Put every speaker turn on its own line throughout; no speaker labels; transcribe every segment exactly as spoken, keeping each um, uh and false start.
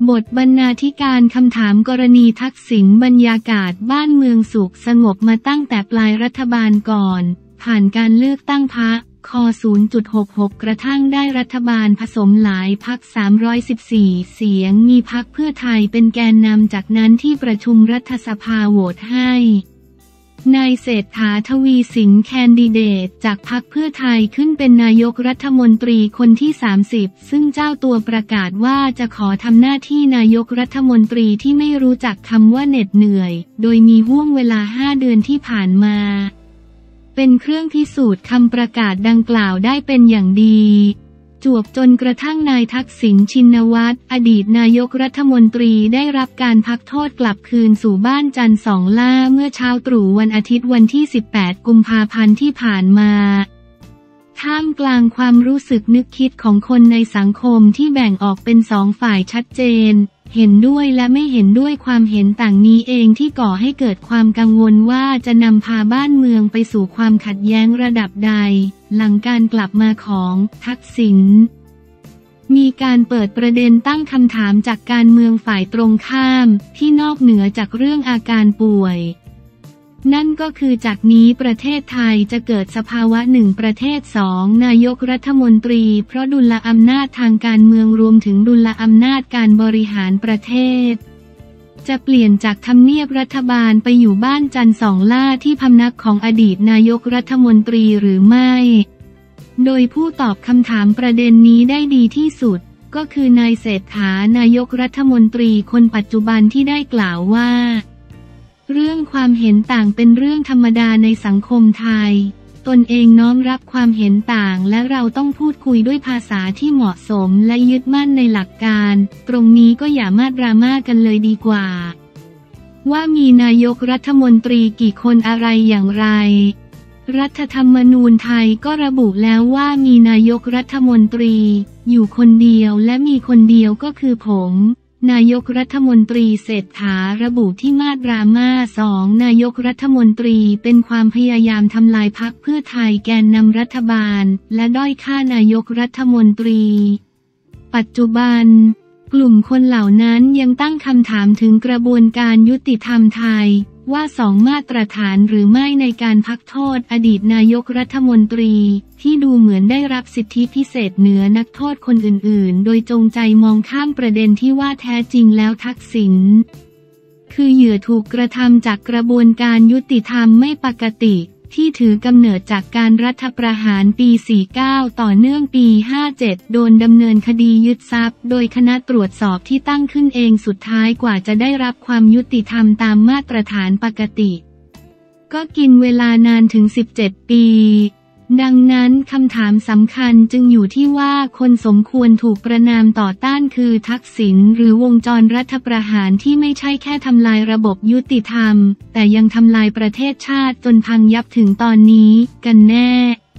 บทบรรณาธิการคำถามกรณีทักษิณบรรยากาศบ้านเมืองสุขสงบมาตั้งแต่ปลายรัฐบาลก่อนผ่านการเลือกตั้งพรรคค ศูนย์จุดหกหก กระทั่งได้รัฐบาลผสมหลายพรรคสามร้อยสิบสี่เสียงมีพรรคเพื่อไทยเป็นแกนนำจากนั้นที่ประชุมรัฐสภาโหวตให้นายเศรษฐาทวีสินแคนดิเดตจากพรรคเพื่อไทยขึ้นเป็นนายกรัฐมนตรีคนที่สามสิบซึ่งเจ้าตัวประกาศว่าจะขอทำหน้าที่นายกรัฐมนตรีที่ไม่รู้จักคำว่าเหน็ดเหนื่อยโดยมีห่วงเวลาห้าเดือนที่ผ่านมาเป็นเครื่องพิสูจน์คำประกาศดังกล่าวได้เป็นอย่างดีจวบจนกระทั่งนายทักษิณชินวัตรอดีตนายกรัฐมนตรีได้รับการพักโทษกลับคืนสู่บ้านจันทร์สองล่าเมื่อเช้าตรู่วันอาทิตย์วันที่สิบแปดกุมภาพันธ์ที่ผ่านมาท่ามกลางความรู้สึกนึกคิดของคนในสังคมที่แบ่งออกเป็นสองฝ่ายชัดเจนเห็นด้วยและไม่เห็นด้วยความเห็นต่างนี้เองที่ก่อให้เกิดความกังวลว่าจะนำพาบ้านเมืองไปสู่ความขัดแย้งระดับใดหลังการกลับมาของทักษิณมีการเปิดประเด็นตั้งคำถามจากการเมืองฝ่ายตรงข้ามที่นอกเหนือจากเรื่องอาการป่วยนั่นก็คือจากนี้ประเทศไทยจะเกิดสภาวะหนึ่งประเทศสองนายกรัฐมนตรีเพราะดุลอำนาจทางการเมืองรวมถึงดุลอำนาจการบริหารประเทศจะเปลี่ยนจากทำเนียบรัฐบาลไปอยู่บ้านจันทร์สองล่าที่พำนักของอดีตนายกรัฐมนตรีหรือไม่โดยผู้ตอบคำถามประเด็นนี้ได้ดีที่สุดก็คือนายเศรษฐานายกรัฐมนตรีคนปัจจุบันที่ได้กล่าวว่าเรื่องความเห็นต่างเป็นเรื่องธรรมดาในสังคมไทยตนเองน้อมรับความเห็นต่างและเราต้องพูดคุยด้วยภาษาที่เหมาะสมและยึดมั่นในหลักการตรงนี้ก็อย่ามาดราม่ากันเลยดีกว่าว่ามีนายกรัฐมนตรีกี่คนอะไรอย่างไรรัฐธรรมนูญไทยก็ระบุแล้วว่ามีนายกรัฐมนตรีอยู่คนเดียวและมีคนเดียวก็คือผมนายกรัฐมนตรีเศรษฐาระบุที่มาตราม่าสองนายกรัฐมนตรีเป็นความพยายามทำลายพรรคเพื่อไทยแกนนำรัฐบาลและด้อยค่านายกรัฐมนตรีปัจจุบันกลุ่มคนเหล่านั้นยังตั้งคำถามถึงกระบวนการยุติธรรมไทยว่าสองมาตรฐานหรือไม่ในการพักโทษอดีตนายกรัฐมนตรีที่ดูเหมือนได้รับสิทธิพิเศษเหนือนักโทษคนอื่นๆโดยจงใจมองข้ามประเด็นที่ว่าแท้จริงแล้วทักษิณคือเหยื่อถูกกระทำจากกระบวนการยุติธรรมไม่ปกติที่ถือกำเนิดจากการรัฐประหารปี สี่สิบเก้า ต่อเนื่องปี ห้าสิบเจ็ด โดนดำเนินคดียึดทรัพย์โดยคณะตรวจสอบที่ตั้งขึ้นเองสุดท้ายกว่าจะได้รับความยุติธรรมตามมาตรฐานปกติก็กินเวลานานถึง สิบเจ็ด ปีดังนั้นคำถามสำคัญจึงอยู่ที่ว่าคนสมควรถูกประณามต่อต้านคือทักษิณหรือวงจรรัฐประหารที่ไม่ใช่แค่ทำลายระบบยุติธรรมแต่ยังทำลายประเทศชาติจนพังยับถึงตอนนี้กันแน่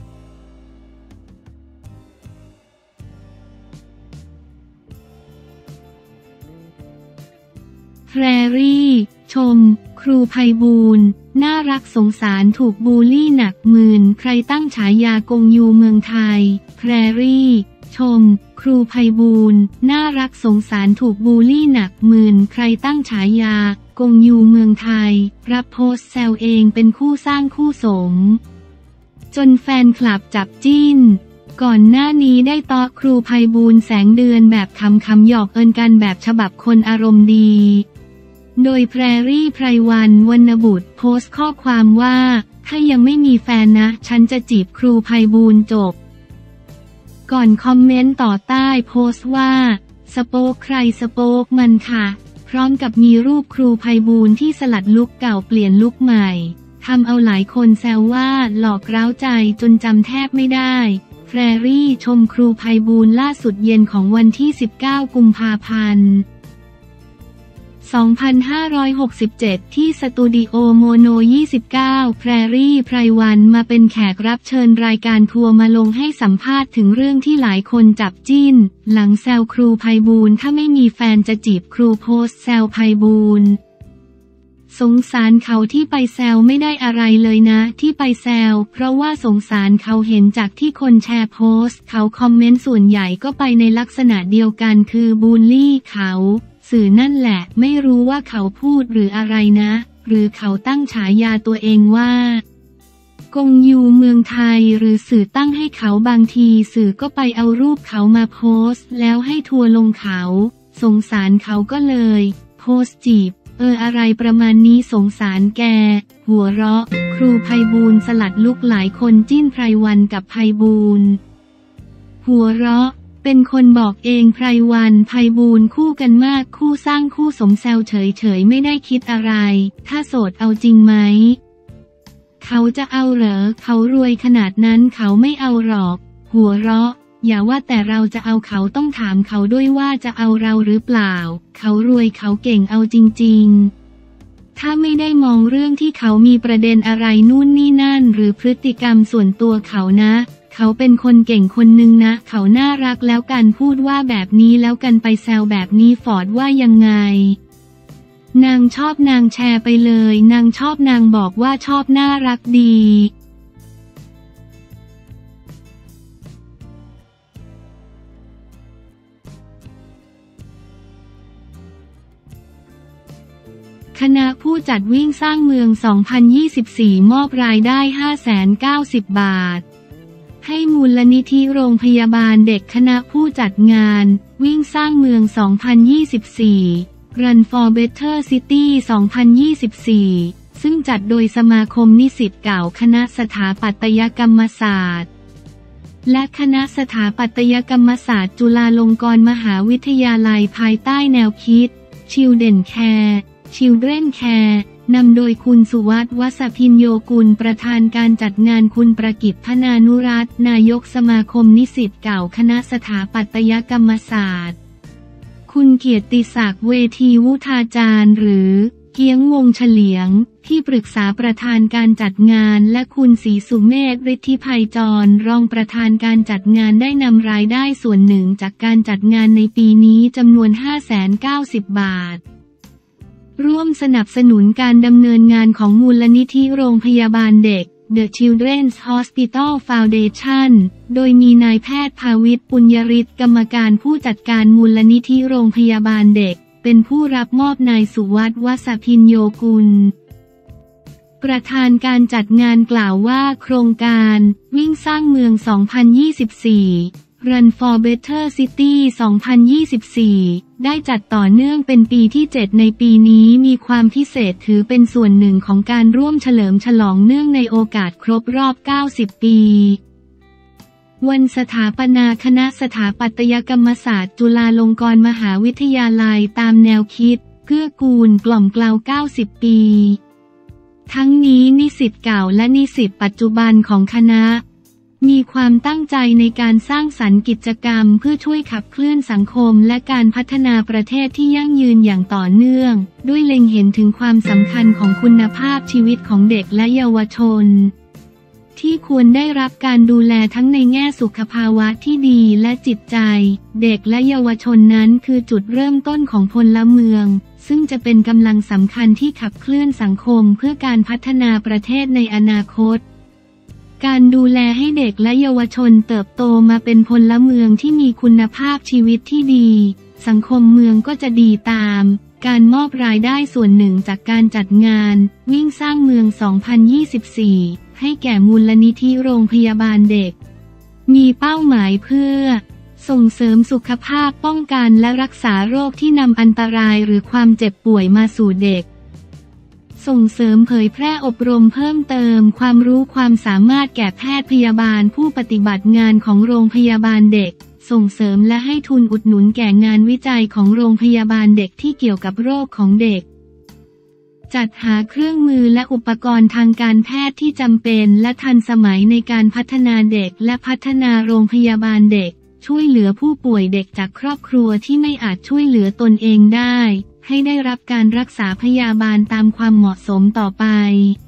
แพรรี่ชมครูไพบูลย์น่ารักสงสารถูกบูลลี่หนักหมื่นใครตั้งฉายากงยูเมืองไทยแพรรี่ชมครูไพบูลย์น่ารักสงสารถูกบูลลี่หนักหมื่นใครตั้งฉายากงยูเมืองไทยรับโพสต์แซวเองเป็นคู่สร้างคู่สมจนแฟนคลับจับจิ้นก่อนหน้านี้ได้ต่อครูไพบูลย์แสงเดือนแบบคำคำหยอกเอินกันแบบฉบับคนอารมณ์ดีโดยแพรรี่ไพรวันวรรณบุตรโพสต์ข้อความว่าถ้ายังไม่มีแฟนนะฉันจะจีบครูไพบูลย์จบก่อนคอมเมนต์ต่อใต้โพสต์ว่าสโป๊กใครสโป๊กมันค่ะพร้อมกับมีรูปครูไพบูลย์ที่สลัดลุคเก่าเปลี่ยนลุคใหม่ทำเอาหลายคนแซวว่าหลอกเร้าใจจนจำแทบไม่ได้แพรรี่ชมครูไพบูลย์ล่าสุดเย็นของวันที่สิบเก้ากุมภาพันธ์สองพันห้าร้อยหกสิบเจ็ดที่สตูดิโอโมโนยี่สิบเก้าแพรรี่ไพรวันมาเป็นแขกรับเชิญรายการทัวร์มาลงให้สัมภาษณ์ถึงเรื่องที่หลายคนจับจิ้นหลังแซวครูไพบูลย์ถ้าไม่มีแฟนจะจีบครูโพสต์แซวไพบูลย์สงสารเขาที่ไปแซวไม่ได้อะไรเลยนะที่ไปแซวเพราะว่าสงสารเขาเห็นจากที่คนแชร์โพสต์เขาคอมเมนต์ส่วนใหญ่ก็ไปในลักษณะเดียวกันคือบูลลี่เขาสื่อนั่นแหละไม่รู้ว่าเขาพูดหรืออะไรนะหรือเขาตั้งฉายาตัวเองว่ากงยูเมืองไทยหรือสื่อตั้งให้เขาบางทีสื่อก็ไปเอารูปเขามาโพสต์แล้วให้ทัวร์ลงเขาสงสารเขาก็เลยโพสต์จีบเอออะไรประมาณนี้สงสารแกหัวเราะครูไพบูลย์สลัดลุกหลายคนจิ้นไพรวันกับไพบูลย์หัวเราะเป็นคนบอกเองไพรวันไพบูลย์คู่กันมากคู่สร้างคู่สมแซวเฉยๆไม่ได้คิดอะไรถ้าโสดเอาจริงไหมเขาจะเอาเหรอเขารวยขนาดนั้นเขาไม่เอาหรอกหัวเราะอย่าว่าแต่เราจะเอาเขาต้องถามเขาด้วยว่าจะเอาเราหรือเปล่าเขารวยเขาเก่งเอาจริงๆถ้าไม่ได้มองเรื่องที่เขามีประเด็นอะไรนู่นนี่นั่นหรือพฤติกรรมส่วนตัวเขานะเขาเป็นคนเก่งคนหนึ่งนะเขาน่ารักแล้วกันพูดว่าแบบนี้แล้วกันไปแซวแบบนี้ฟอร์ดว่ายังไงนางชอบนางแชร์ไปเลยนางชอบนางบอกว่าชอบน่ารักดีคณะผู้จัดวิ่งสร้างเมือง สองพันยี่สิบสี่ มอบรายได้ ห้าแสนเก้าสิบ บาทให้มูลนิธิโรงพยาบาลเด็กคณะผู้จัดงานวิ่งสร้างเมือง สองพันยี่สิบสี่ Run for Better City สองพันยี่สิบสี่ ซึ่งจัดโดยสมาคมนิสิตเก่าคณะสถาปัตยกรรมศาสตร์และคณะสถาปัตยกรรมศาสตร์จุฬาลงกรณ์มหาวิทยาลัยภายใต้แนวคิด Children Care Children Care นำโดยคุณสุวัฒน์ วสพินโยกุลประธานการจัดงานคุณประกิต พนานุรัตน์นายกสมาคมนิสิตเก่าคณะสถาปัตยกรรมศาสตร์คุณเกียรติศักดิ์เวทีวุฒาจารย์หรือเกียงวงเฉลียงที่ปรึกษาประธานการจัดงานและคุณศรีสุเมธ ฤทธิภัยจรรองประธานการจัดงานได้นำรายได้ส่วนหนึ่งจากการจัดงานในปีนี้จำนวน ห้าแสนเก้าสิบ บาทร่วมสนับสนุนการดำเนินงานของมูลนิธิโรงพยาบาลเด็ก The Children's Hospital Foundation โดยมีนายแพทย์ภาวิตร ปุญญฤทธิ์กรรมการผู้จัดการมูลนิธิโรงพยาบาลเด็กเป็นผู้รับมอบนายสุวัฒน์ วสพินโยกุลประธานการจัดงานกล่าวว่าโครงการวิ่งสร้างเมือง สองพันยี่สิบสี่ Run for Better City สองพันยี่สิบสี่ ได้จัดต่อเนื่องเป็นปีที่เจ็ดในปีนี้มีความพิเศษถือเป็นส่วนหนึ่งของการร่วมเฉลิมฉลองเนื่องในโอกาสครบรอบ เก้าสิบ ปีวันสถาปนาคณะสถาปัตยกรรมศาสตร์จุฬาลงกรณ์มหาวิทยาลัยตามแนวคิดเกื้อกูลกล่อมเกลา เก้าสิบ ปีทั้งนี้นิสิตเก่าและนิสิตปัจจุบันของคณะมีความตั้งใจในการสร้างสรรค์กิจกรรมเพื่อช่วยขับเคลื่อนสังคมและการพัฒนาประเทศที่ยั่งยืนอย่างต่อเนื่องด้วยเล็งเห็นถึงความสำคัญของคุณภาพชีวิตของเด็กและเยาวชนที่ควรได้รับการดูแลทั้งในแง่สุขภาวะที่ดีและจิตใจเด็กและเยาวชนนั้นคือจุดเริ่มต้นของพลเมืองซึ่งจะเป็นกำลังสำคัญที่ขับเคลื่อนสังคมเพื่อการพัฒนาประเทศในอนาคตการดูแลให้เด็กและเยาวชนเติบโตมาเป็นพลเมืองที่มีคุณภาพชีวิตที่ดีสังคมเมืองก็จะดีตามการมอบรายได้ส่วนหนึ่งจากการจัดงานวิ่งสร้างเมือง สองพันยี่สิบสี่ ให้แก่มูลนิธิโรงพยาบาลเด็กมีเป้าหมายเพื่อส่งเสริมสุขภาพป้องกันและรักษาโรคที่นำอันตรายหรือความเจ็บป่วยมาสู่เด็กส่งเสริมเผยแพร่อบรมเพิ่มเติมความรู้ความสามารถแก่แพทย์พยาบาลผู้ปฏิบัติงานของโรงพยาบาลเด็กส่งเสริมและให้ทุนอุดหนุนแก่งานวิจัยของโรงพยาบาลเด็กที่เกี่ยวกับโรคของเด็กจัดหาเครื่องมือและอุปกรณ์ทางการแพทย์ที่จำเป็นและทันสมัยในการพัฒนาเด็กและพัฒนาโรงพยาบาลเด็กช่วยเหลือผู้ป่วยเด็กจากครอบครัวที่ไม่อาจช่วยเหลือตนเองได้ให้ได้รับการรักษาพยาบาลตามความเหมาะสมต่อไป